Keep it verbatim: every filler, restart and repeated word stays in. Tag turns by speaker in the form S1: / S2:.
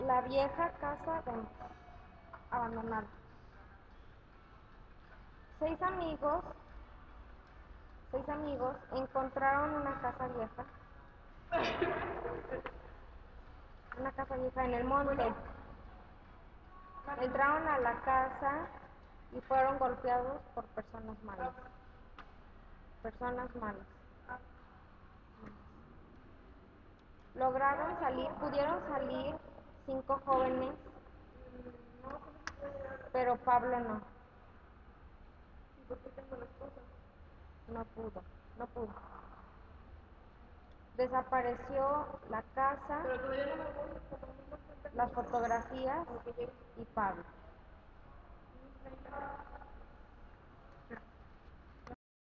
S1: La vieja casa de abandonada. Seis amigos, seis amigos encontraron una casa vieja, una casa vieja en el monte. Entraron a la casa y fueron golpeados por personas malas. Personas malas. Lograron salir, pudieron salir cinco jóvenes, pero Pablo no. No pudo, no pudo. Desapareció la casa, las fotografías y Pablo.